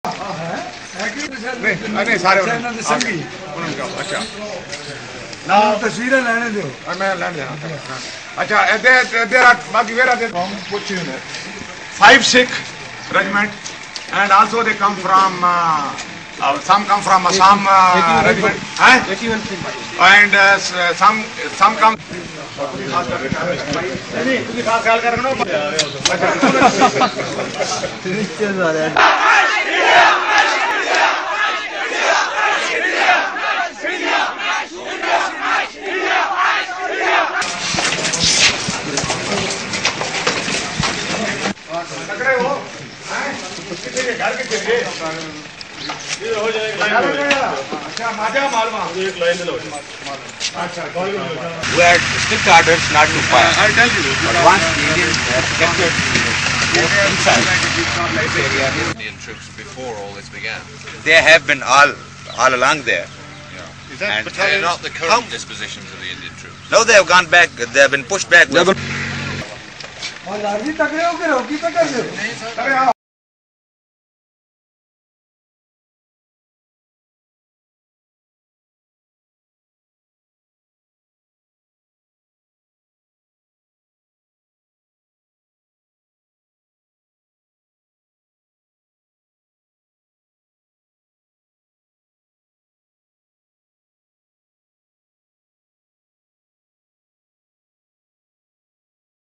नहीं सारे संगी अच्छा ना तस्वीरें लेने दो मैं लेने देना अच्छा there are बाकी where are they from which unit 5 Sikh regiment and also they come from some come from Assam regiment and some come नहीं खास ख्याल कर रहे हो घर के चलिए हो जाएगा अच्छा माजा मालवा एक लाइन लो अच्छा we had strict orders not to fire. I tell you but once the Indians have captured Indian troops before all this began. They have been all along there. Is that they're not the current dispositions of the Indian troops? No, they have gone back. They have been pushed back.